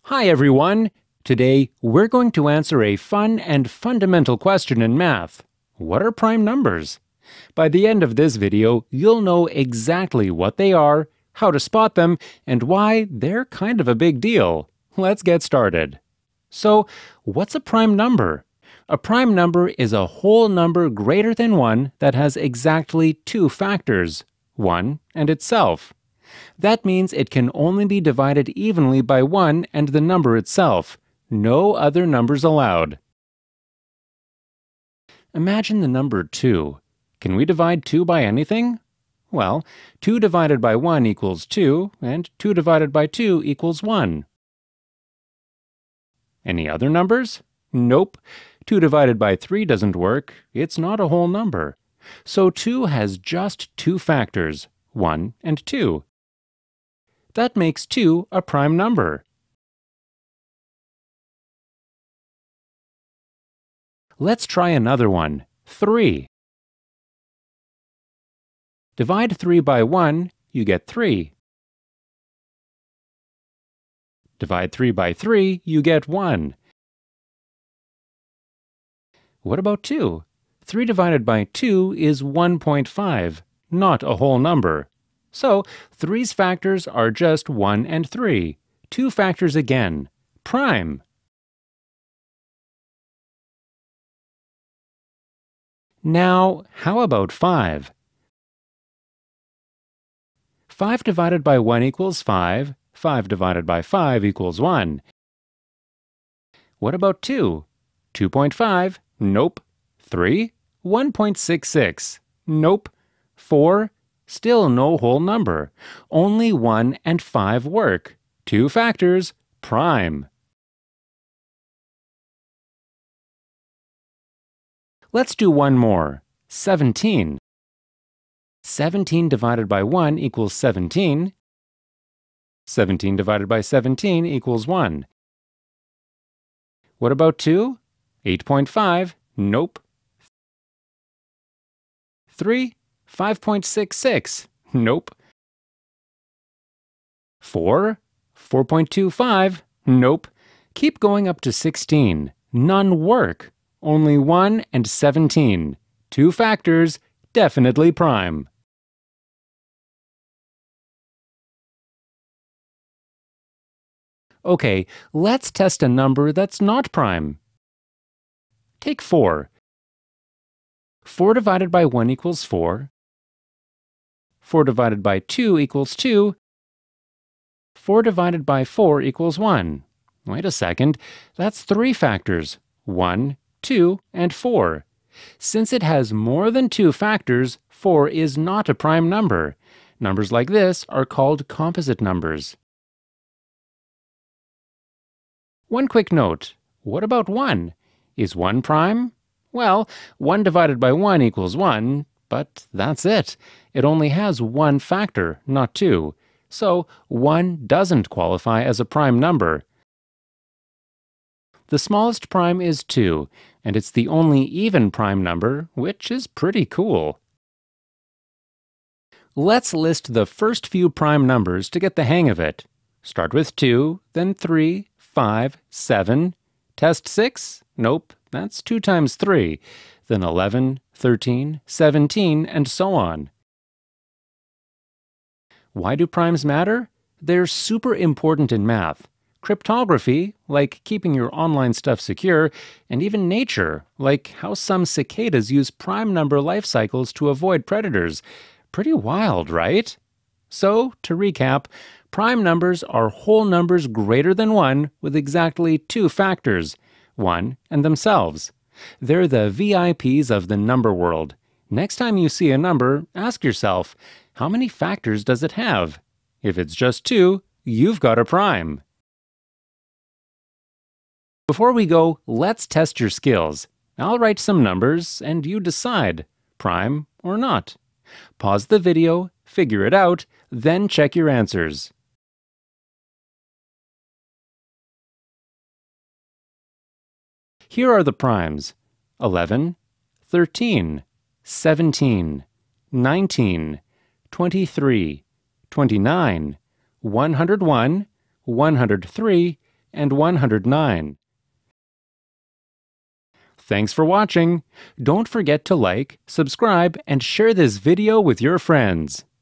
Hi everyone! Today we're going to answer a fun and fundamental question in math. What are prime numbers? By the end of this video, you'll know exactly what they are, how to spot them, and why they're kind of a big deal. Let's get started. So, what's a prime number? A prime number is a whole number greater than 1 that has exactly two factors, 1 and itself. That means it can only be divided evenly by 1 and the number itself. No other numbers allowed. Imagine the number 2. Can we divide 2 by anything? Well, 2 divided by 1 equals 2, and 2 divided by 2 equals 1. Any other numbers? Nope. 2 divided by 3 doesn't work. It's not a whole number. So 2 has just two factors, 1 and 2. That makes 2 a prime number. Let's try another one, 3. Divide 3 by 1, you get 3. Divide 3 by 3, you get 1. What about 2? 3 divided by 2 is 1.5, not a whole number. So, 3's factors are just 1 and 3. Two factors again. Prime. Now, how about 5? 5 divided by 1 equals 5. 5 divided by 5 equals 1. What about 2? 2.5? Nope. 3? 1.66. Nope. 4? Still no whole number. Only 1 and 5 work. Two factors. Prime. Let's do one more. 17. 17 divided by 1 equals 17. 17 divided by 17 equals 1. What about 2? 8.5? Nope. 3? 5.66? Nope. 4? 4.25? Nope. Keep going up to 16. None work. Only 1 and 17. Two factors, definitely prime. Okay, let's test a number that's not prime. Take 4. 4 divided by 1 equals 4. 4 divided by 2 equals 2. 4 divided by 4 equals 1. Wait a second, that's three factors, 1, 2, and 4. Since it has more than two factors, 4 is not a prime number. Numbers like this are called composite numbers. One quick note, what about 1? Is 1 prime? Well, 1 divided by 1 equals 1, but that's it. It only has one factor, not two. So 1 doesn't qualify as a prime number. The smallest prime is 2, and it's the only even prime number, which is pretty cool. Let's list the first few prime numbers to get the hang of it. Start with 2, then 3, 5, 7. Test 6? Nope, that's 2 times 3. Then 11, 13, 17, and so on. Why do primes matter? They're super important in math. Cryptography, like keeping your online stuff secure, and even nature, like how some cicadas use prime number life cycles to avoid predators. Pretty wild, right? So, to recap, prime numbers are whole numbers greater than 1 with exactly two factors, 1 and themselves. They're the VIPs of the number world. Next time you see a number, ask yourself, how many factors does it have? If it's just 2, you've got a prime. Before we go, let's test your skills. I'll write some numbers, and you decide, prime or not. Pause the video, figure it out, then check your answers. Here are the primes: 11, 13, 17, 19, 23, 29, 101, 103, and 109. Thanks for watching. Don't forget to like, subscribe, and share this video with your friends.